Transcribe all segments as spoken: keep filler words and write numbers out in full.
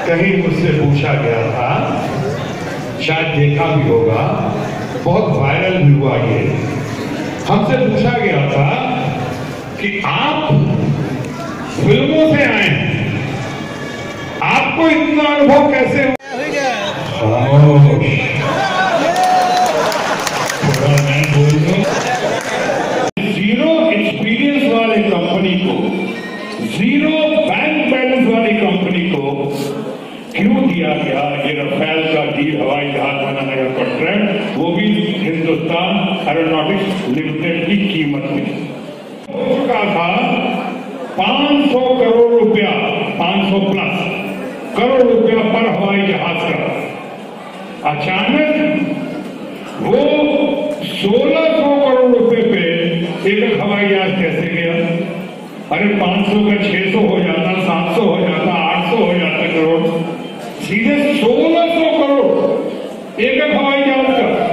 कहीं मुझसे पूछा गया था, शायद देखा भी होगा, बहुत वायरल भी हुआ ये, हमसे पूछा गया था कि आप फिल्मों से आए हैं, आपको इतना अनुभव कैसे हुआ? थोड़ा मैं बोल दूं, जीरो एक्सपीरियंस वाले कंपनी को, जीरो बैंक बैलेंस वाली कंपनी को क्यों दिया गया ये रफेल का डील हवाई जहाज बनाने का कॉन्ट्रैक्ट, वो भी हिंदुस्तान एरोनॉटिक्स लिमिटेड की कीमत में? उसका था पांच सौ करोड़ रुपया, पांच सौ प्लस करोड़ रुपया पर हवाई जहाज का। अचानक वो सोलह सौ करोड़ रुपए पे एक हवाई जहाज कैसे गया? अरे पांच सौ का छह सौ हो जाता, सात सौ हो जाता, आठ सौ हो जाता करोड़, सीधे सोलह सौ करोड़ एक हवाई जहाज का।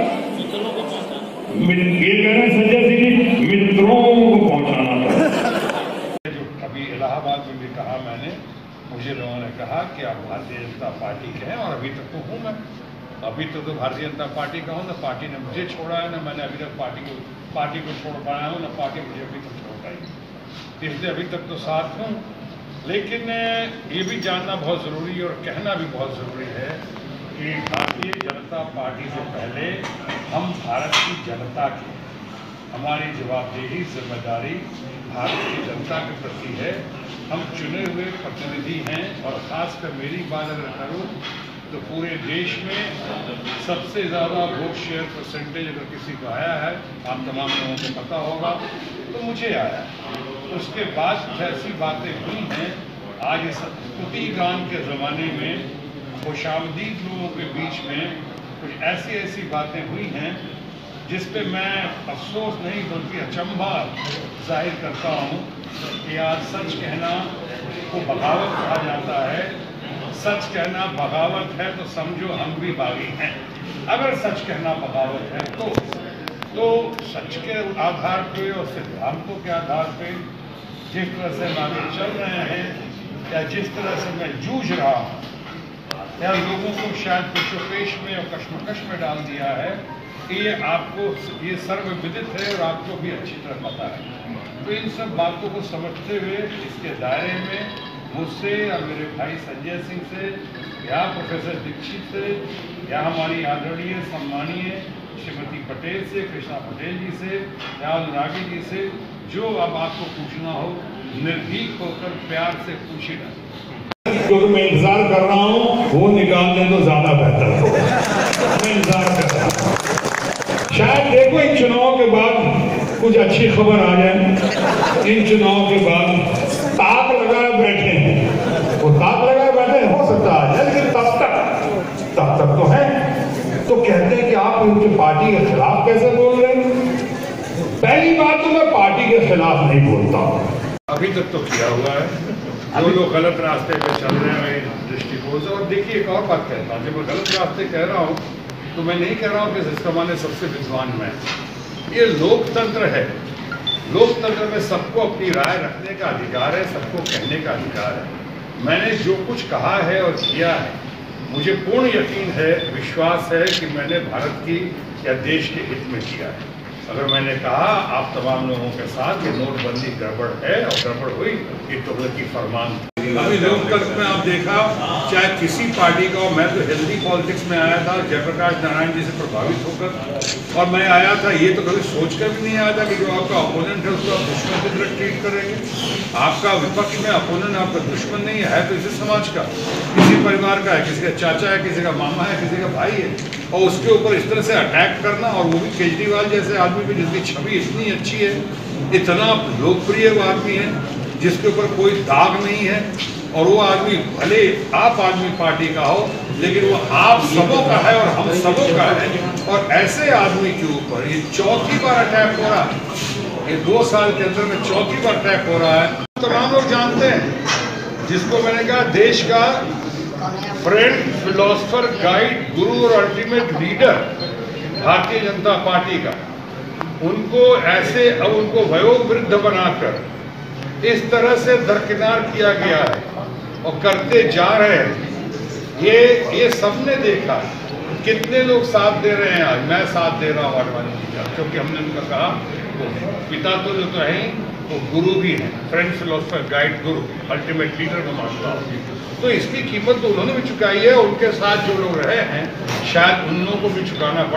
ये कह रहे हैं संजय सिंह जी, मित्रों को पहुंचाना था। जो अभी इलाहाबाद में भी कहा मैंने, मुझे लोगों ने कहा कि आप भारतीय जनता पार्टी के हैं, और अभी तक तो हूं मैं, अभी तक तो भारतीय जनता पार्टी का हूं, ना पार्टी ने मुझे छोड़ा है, ना मैंने अभी तक पार्टी को पार्टी को छोड़ पाया हूं, ना पार्टी मुझे अभी तक छोड़ पाई। इसलिए अभी तक तो साथ हूं, लेकिन ये भी जानना बहुत ज़रूरी और कहना भी बहुत ज़रूरी है कि भारतीय जनता पार्टी से पहले हम भारत की जनता के, हमारी जवाबदेही जिम्मेदारी भारत की जनता के प्रति है। हम चुने हुए प्रतिनिधि हैं, और ख़ासकर मेरी बात अगर करूँ तो पूरे देश में सबसे ज़्यादा वोट शेयर परसेंटेज अगर किसी को आया है, आप तमाम लोगों को पता होगा, तो मुझे आया। उसके बाद कुछ ऐसी बातें हुई हैं, आज इस स्तुति गान के ज़माने में खुशामदीद लोगों के बीच में कुछ ऐसी ऐसी बातें हुई हैं जिस पे मैं अफसोस नहीं बल्कि अचंभा जाहिर करता हूँ कि आज सच कहना को बगावत कहा जाता है। सच कहना बगावत है तो समझो हम भी बागी हैं। अगर सच कहना बगावत है तो तो सच के आधार पे और सिद्धांतों के आधार पे जिस तरह से हम आगे चल रहे हैं, या जिस तरह से मैं जूझ रहा हूँ, या लोगों को शायद पेशोपेश में और कश्मकश में डाल दिया है, ये आपको ये सर्वविदित है और आपको भी अच्छी तरह पता है। तो इन सब बातों को समझते हुए इसके दायरे में मुझसे और मेरे भाई संजय सिंह से, या प्रोफेसर दीक्षित से, या हमारी आदरणीय सम्मानीय श्रीमती पटेल से, कृष्णा पटेल जी से, या अनुरागी जी से, जो अब आपको पूछना हो निर्भीक होकर प्यार से पूछिए। जो मैं इंतजार कर रहा हूँ वो निकाल दें तो ज्यादा बेहतर हो। मैं इंतजार कर रहा हूँ, शायद देखो इन चुनाव के बाद कुछ अच्छी खबर आ जाए। इन चुनाव के बाद ताक लगाए बैठे हैं, वो ताक लगाए बैठे हो सकता है, लेकिन तब तक तब तक तो है। तो कहते हैं कि आप उनकी पार्टी के खिलाफ कैसे बोल रहे हैं? पहली बात तो मैं पार्टी के खिलाफ नहीं बोलता हूँ, अभी तक तो किया हुआ है। जो लोग गलत रास्ते पे चल रहे हैं मेरे दृष्टिकोण से, और देखिए एक और बात कहता हूँ, जब मैं गलत रास्ते कह रहा हूँ तो मैं नहीं कह रहा हूँ कि इस जमाने सबसे विद्वान मैं। ये लोकतंत्र है, लोकतंत्र में सबको अपनी राय रखने का अधिकार है, सबको कहने का अधिकार है। मैंने जो कुछ कहा है और किया है, मुझे पूर्ण यकीन है, विश्वास है कि मैंने भारत की या देश के हित में किया है। अगर मैंने कहा आप तमाम लोगों के साथ कि नोटबंदी गड़बड़ है और गड़बड़ हुई, ये तुगलक की फरमान। अभी लोकतंत्र में आप देखा, चाहे किसी पार्टी का हो, मैं तो हेल्दी पॉलिटिक्स में आया था जयप्रकाश नारायण जी से प्रभावित होकर, और मैं आया था ये तो कभी सोच कर भी नहीं आया था कि जो आपका अपोनेंट है उसको आप दुश्मन की तरह ट्रीट करेंगे। आपका विपक्ष में अपोनेंट आपका दुश्मन नहीं है, तो इसी समाज का, किसी परिवार का है, किसी का चाचा है, किसी का मामा है, किसी का भाई है, और उसके ऊपर इस तरह से अटैक करना, और वो भी केजरीवाल जैसे आदमी भी जिसकी छवि इतनी अच्छी है, इतना लोकप्रिय वो आदमी है, जिसके ऊपर कोई दाग नहीं है, और वो आदमी भले आप आदमी पार्टी का हो, लेकिन वो आप सबों का है और हम सबों का है। और ऐसे आदमी के ऊपर ये चौथी बार अटैक हो रहा है, ये दो साल के अंदर में चौथी बार अटैक हो रहा है। तमाम लोग जानते हैं, जिसको मैंने कहा देश का फ्रेंड, फिलोसफर, गाइड, गुरु और ultimate leader Bharatiya Janata party का, उनको ऐसे अब उनको वयोवृद्ध बनाकर इस तरह से दरकिनार किया गया है और करते जा रहे हैं। ये ये सबने देखा, कितने लोग साथ दे रहे हैं। आज मैं साथ दे रहा हूँ आडवाणी जी का, क्योंकि हमने उनका कहा वो पिता तो जो तो है वो गुरु भी है, फ्रेंड, फिलोसफर, गाइड, गुरु, अल्टीमेट लीडर में मानता हूँ। तो इसकी कीमत तो उन्होंने भी चुकाई है, उनके साथ जो लोग रहे हैं शायद उन लोगों को भी चुकाना पड़ा।